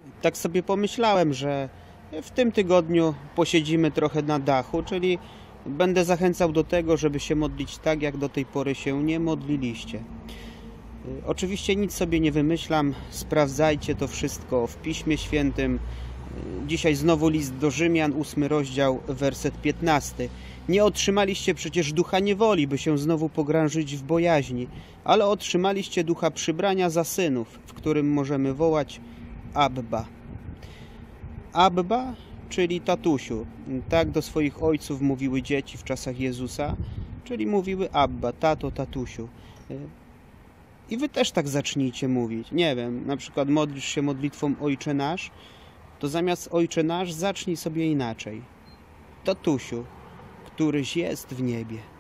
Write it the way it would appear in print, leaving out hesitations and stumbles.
Tak sobie pomyślałem, że w tym tygodniu posiedzimy trochę na dachu, czyli będę zachęcał do tego, żeby się modlić tak, jak do tej pory się nie modliliście. Oczywiście nic sobie nie wymyślam, sprawdzajcie to wszystko w Piśmie Świętym. Dzisiaj znowu list do Rzymian, 8 rozdział, werset 15. Nie otrzymaliście przecież ducha niewoli, by się znowu pogrążyć w bojaźni, ale otrzymaliście ducha przybrania za synów, w którym możemy wołać Abba. Abba, czyli tatusiu. Tak do swoich ojców mówiły dzieci w czasach Jezusa, czyli mówiły Abba, tato, tatusiu. I wy też tak zacznijcie mówić. Nie wiem, na przykład modlisz się modlitwą Ojcze Nasz, to zamiast Ojcze Nasz zacznij sobie inaczej. Tatusiu, któryś jest w niebie.